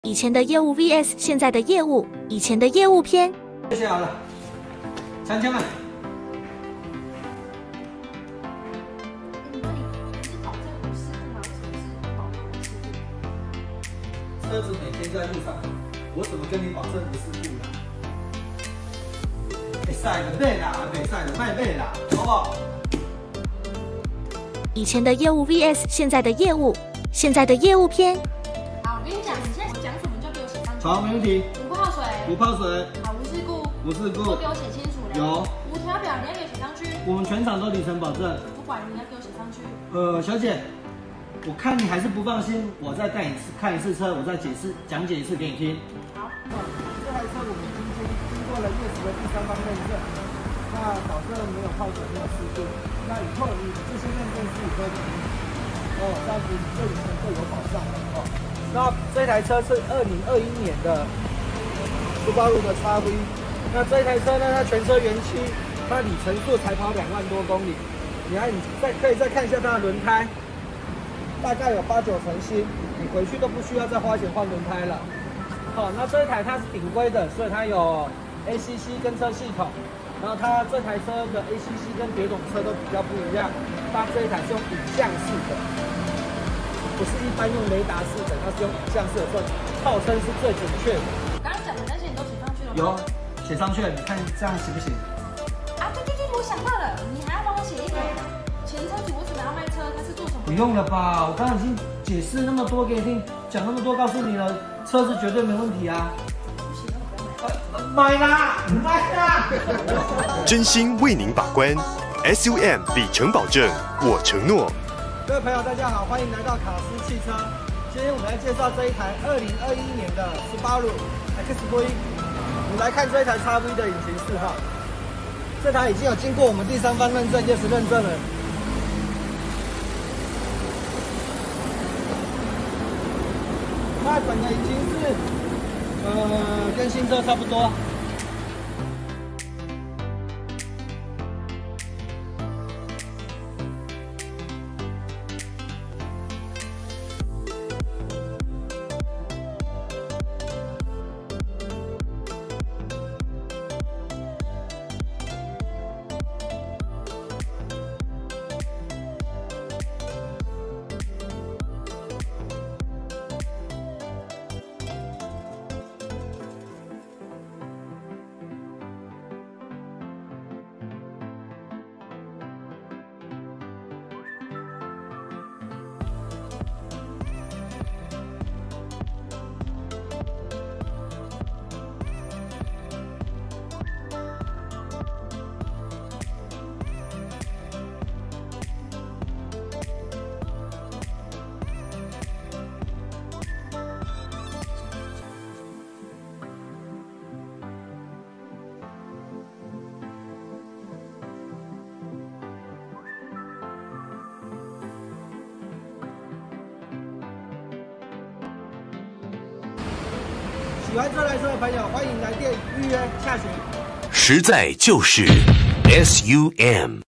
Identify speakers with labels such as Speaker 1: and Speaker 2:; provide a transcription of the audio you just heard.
Speaker 1: 以前的业务 vs 现在的业务，以前的业务篇。
Speaker 2: 写好了，3000万。车子每天在路上，我怎么跟你保证不事故呢？会晒的背啦，没晒的卖背啦，好不好？
Speaker 1: 以前的业务 vs 现在的业务，现在的业务篇。
Speaker 3: 好，我跟你讲，你现在讲什么就给我写上去。
Speaker 2: 好，没问题。
Speaker 3: 不泡水。
Speaker 2: 不泡水。
Speaker 3: 好，无事故。
Speaker 2: 无事故。
Speaker 3: 都给我写清楚了。
Speaker 2: 有。
Speaker 3: 无调表你要给我写上去。
Speaker 2: 我们全场都里程保证。
Speaker 3: 不管你要给我写上去。
Speaker 2: 小姐，我看你还是不放心，我再带你看一次车，我再讲解一次给你听。
Speaker 3: 好。
Speaker 2: 这台车我们已经经过了业时的第三方认证，那保证没有泡水，没有事故。那以后你这些认证是你都可以这样子对你更有保障哦。那这台车是2021年的Subaru的 XV， 那这台车呢，它全车原漆，它里程数才跑2万多公里。你可以再看一下它的轮胎，大概有8、9成新，你回去都不需要再花钱换轮胎了。好，那这一台它是顶规的，所以它有 ACC 跟车系统。然后它这台车的 ACC 跟别种车都比较不一样，它这一台是用影像式的，不是一般用雷达式的，它是用影像式的，所以号称是最准确的。
Speaker 3: 刚刚讲的那些你都写上去了吗？
Speaker 2: 有，写上去了，你看这样行不行？
Speaker 3: 啊，对，我想到了，你还要帮我写一个前车主为什么要卖车，他是做什么？
Speaker 2: 不用了吧，我刚刚已经解释那么多给你听，讲那么多告诉你了，车子绝对没问题啊。买啦！
Speaker 4: 真心为您把关 ，SUM 里程保证，我承诺。
Speaker 2: 各位朋友，大家好，欢迎来到卡斯汽车。今天我们来介绍这一台2021年的 Subaru XV。我们来看这一台 XV 的引擎4号，这台已经有经过我们第三方认证、业时认证了。那整个引擎是跟新车差不多。喜欢这台车的朋友，欢迎来电预约洽询。
Speaker 4: 实在就是 SUM。